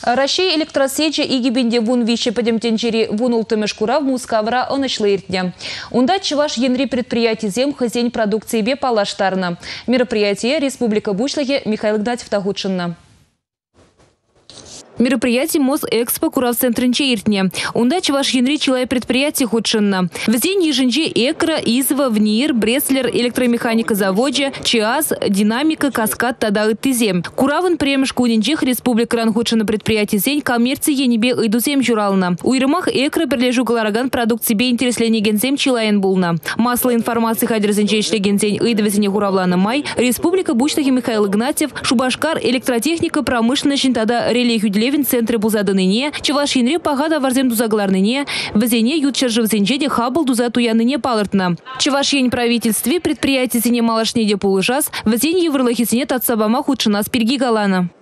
Россия электросечи и гибенде вун вище подемтенчери вун ултымешкура в мускавра онышлыртня. Унда чуваш енри предприятий зем хозяин продукции бе палаштарна. Мероприятие Республика Бушлахе Михаил Игнатьев Тагучинна. Мероприятие Мосэкспо Курав-центринче иртне. Унда чуваш енри чилай предприятие худшинна. В день еженче Экра, Изва, Внир, Бреслер, электромеханика заводе, ЧАЗ, Динамика, Каскад, Тадалы Тизем. Куравын премешку унинчех Республика Ранхудшина предприятие зень коммерции енебе идузем журална. У Ирмах Экра прилежу галараган продукции бе интереслени гензем чилаен булна. Масло информации хадерзенчешле гензень идовезене Куравлана май. Республика Бучлахи Михаил Игнатьев, Шубашкар, электротехника, промышленность, тада религию Левин центре бузадыныне, чуваш енре пагада варзем дузагларныне, везене ютчержи взенчеде хабл дуза туяныне палыртна. Чуваш ень правительстве предприятие зене малашнеде полыжас, везене еврлахисене татсабама худшина спирги галана.